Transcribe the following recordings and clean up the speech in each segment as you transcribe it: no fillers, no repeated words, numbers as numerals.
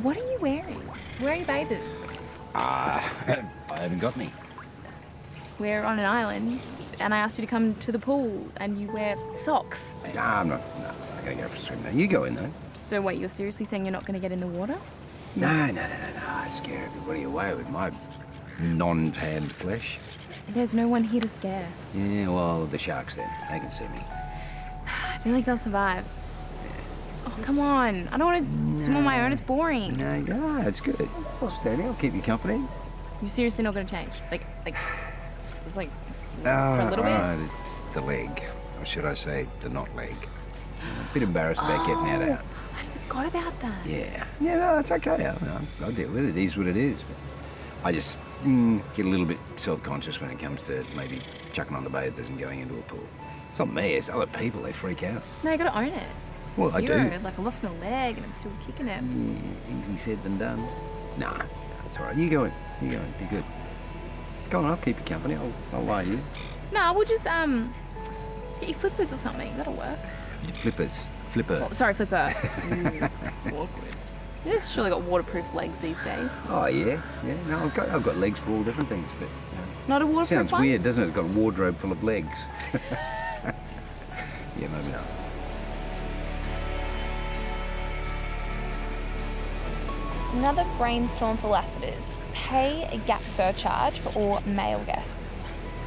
What are you wearing? Where are your bathers? I haven't got any. We're on an island, and I asked you to come to the pool, and you wear socks. Nah, I'm not going to go for a swim now. You go in, though. So wait, you're seriously saying you're not going to get in the water? No. I scare everybody away with my non-tanned flesh. There's no one here to scare. Yeah, well, the sharks then. They can see me. I feel like they'll survive. Oh, come on. I don't want to swim on my own. It's boring. No, it's good. I'll stand here. I'll keep you company. You're seriously not going to change? Just like, for a little bit? It's the leg. Or should I say, the not leg. I'm a bit embarrassed about getting that out. I forgot about that. Yeah, no, it's okay. I'll deal with it. It is what it is. But I just get a little bit self-conscious when it comes to maybe chucking on the bathers and going into a pool. It's not me, it's other people. They freak out. No, you got to own it. Well, I do. Like, I lost my leg and I'm still kicking it. Yeah, easy said than done. Nah, that's all right. You go in. Be good. Go on, I'll keep you company. I'll lie you. No, we'll just get you flippers or something. That'll work. Flippers. Flipper. Oh, sorry, flipper. Ooh, awkward. You've surely got waterproof legs these days. Oh, yeah. No, I've got legs for all different things, but... Not a waterproof sounds one? weird, doesn't it? It's got a wardrobe full of legs. Yeah, maybe not. Another brainstorm for Lassiter's. Pay a gap surcharge for all male guests.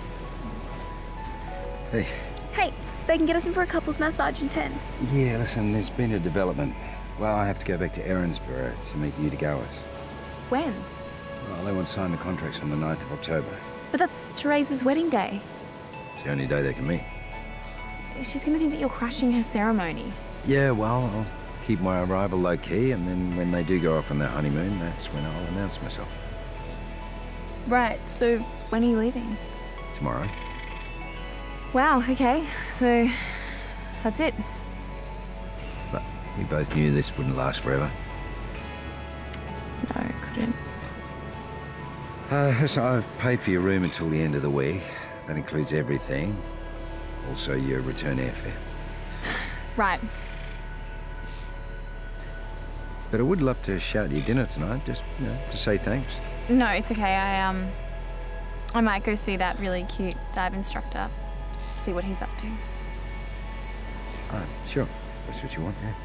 Hey, they can get us in for a couple's massage in 10. Yeah, listen, there's been a development. Well, I have to go back to Erinsborough to meet the Utigowers. When? Well, they want to sign the contracts on the 9th of October. But that's Therese's wedding day. It's the only day they can meet. She's going to think that you're crashing her ceremony. Yeah, well, I'll keep my arrival low-key, and then when they do go off on their honeymoon, that's when I'll announce myself. Right, so when are you leaving? Tomorrow. Wow, okay, so that's it. But we both knew this wouldn't last forever. No, it couldn't. So I've paid for your room until the end of the week. That includes everything. Also your return airfare. Right. But I would love to shout you dinner tonight, just, to say thanks. No, it's okay. I might go see that really cute dive instructor, see what he's up to. Oh, sure. That's what you want, yeah.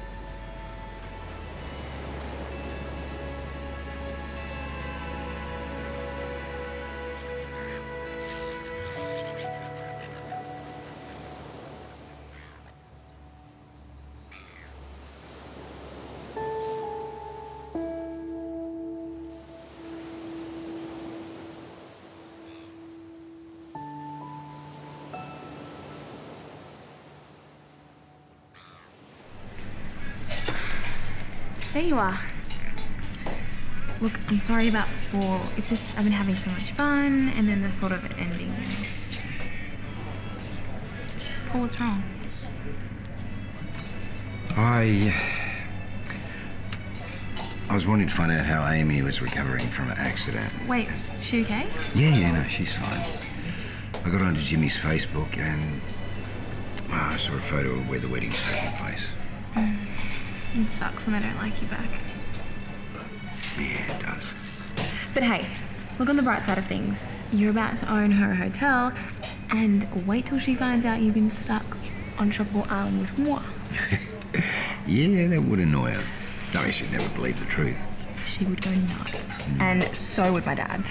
There you are. Look, I'm sorry about before. It's just I've been having so much fun, and then the thought of it ending. Paul, what's wrong? I was wanting to find out how Amy was recovering from an accident. Wait, is she okay? Yeah, no, she's fine. I got onto Jimmy's Facebook and I saw a photo of where the wedding's taking place. It sucks when I don't like you back. Yeah, it does. But hey, look on the bright side of things. You're about to own her a hotel, and wait till she finds out you've been stuck on Tropical Island with moi. Yeah, that would annoy her. I mean, she'd never believe the truth. She would go nuts. And so would my dad.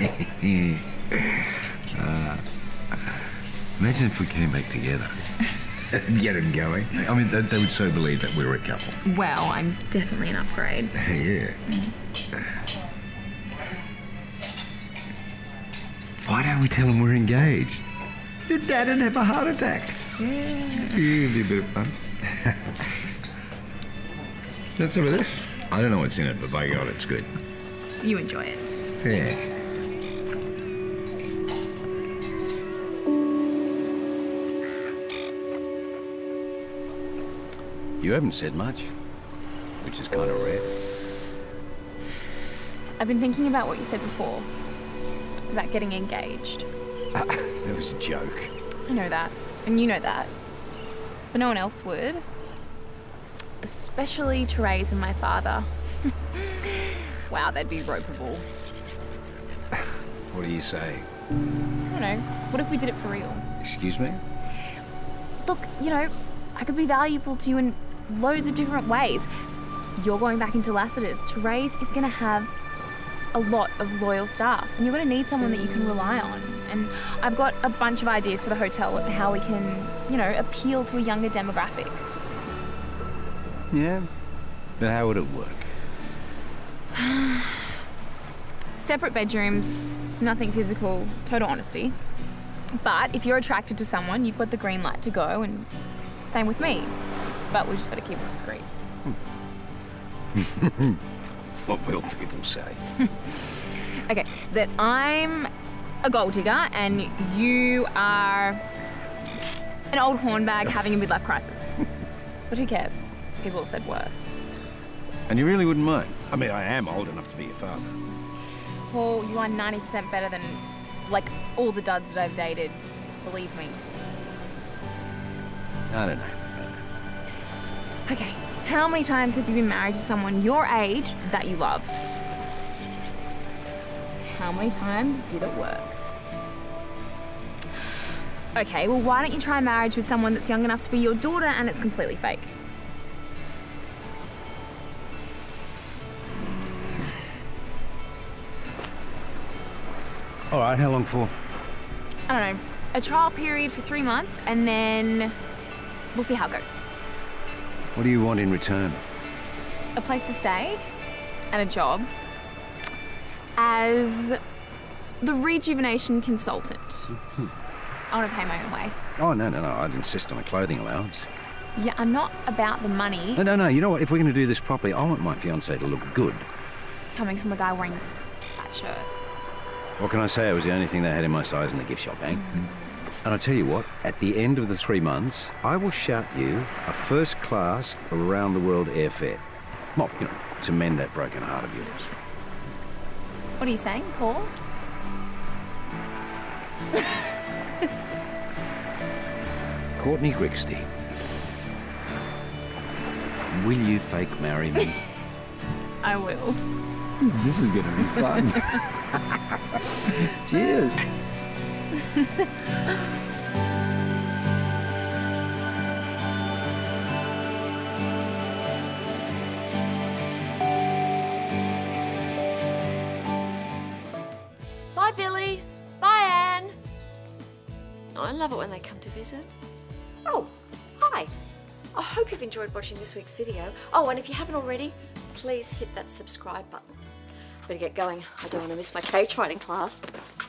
Imagine if we came back together. Get him going. I mean, they would so believe that we were a couple. Well, I'm definitely an upgrade. Yeah. Why don't we tell him we're engaged? Your dad would have a heart attack. Yeah. It'd be a bit of fun. That's some of this. I don't know what's in it, but by God, it's good. You enjoy it. Yeah. You haven't said much, which is kind of rare. I've been thinking about what you said before, about getting engaged. That was a joke. I know that, and you know that. But no one else would. Especially Therese and my father. Wow, they'd be ropeable. What are you saying? I don't know. What if we did it for real? Excuse me? Look, you know, I could be valuable to you in loads of different ways. You're going back into Lassiter's. Therese is going to have a lot of loyal staff, and you're going to need someone that you can rely on. And I've got a bunch of ideas for the hotel and how we can, you know, appeal to a younger demographic. Yeah, but how would it work? Separate bedrooms, nothing physical, total honesty. But if you're attracted to someone, you've got the green light to go, and same with me. But we just got to keep it discreet. What will people say? Okay, that I'm a gold digger and you are an old hornbag having a midlife crisis. But who cares? People have said worse. And you really wouldn't mind? I mean, I am old enough to be your father. Paul, you are 90% better than, like, all the duds that I've dated. Believe me. I don't know. Okay, how many times have you been married to someone your age that you love? How many times did it work? Okay, well, why don't you try marriage with someone that's young enough to be your daughter and it's completely fake? All right, how long for? I don't know, a trial period for 3 months and then we'll see how it goes. What do you want in return? A place to stay and a job as the rejuvenation consultant. I want to pay my own way. Oh, no, I'd insist on a clothing allowance. Yeah, I'm not about the money. No, you know what? If we're going to do this properly, I want my fiancée to look good. Coming from a guy wearing that shirt. What can I say? It was the only thing they had in my size in the gift shop, eh? And I tell you what, at the end of the 3 months, I will shout you a first-class, around-the-world airfare. Well, you know, to mend that broken heart of yours. What are you saying, Paul? Courtney Grigsty, will you fake marry me? I will. This is going to be fun. Cheers. Bye, Billy. Bye, Anne. Oh, I love it when they come to visit. Oh, hi. I hope you've enjoyed watching this week's video. Oh, and if you haven't already, please hit that subscribe button. Better get going. I don't want to miss my cage fighting class.